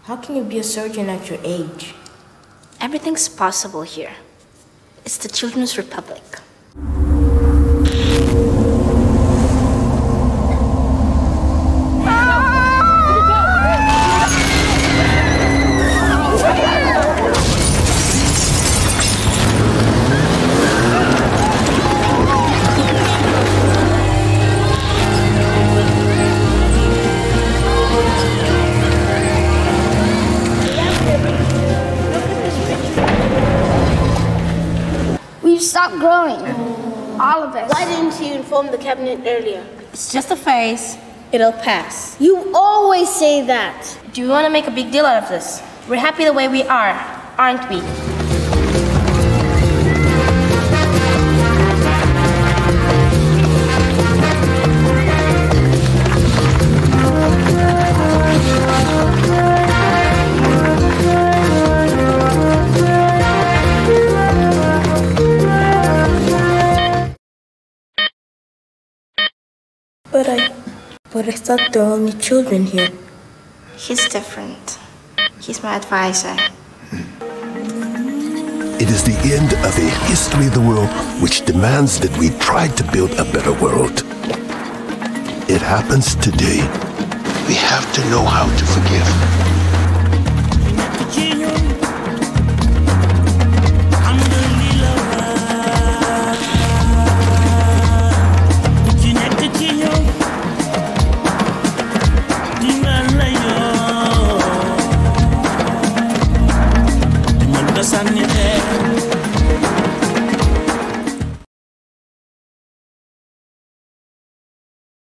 How can you be a surgeon at your age? Everything's possible here. It's the Children's Republic. We've stopped growing. All of us. Why didn't you inform the cabinet earlier? It's just a phase. It'll pass. You always say that. Do we want to make a big deal out of this? We're happy the way we are, aren't we? But I thought there were only children here. He's different. He's my advisor. It is the end of a history of the world which demands that we try to build a better world. It happens today. We have to know how to forgive.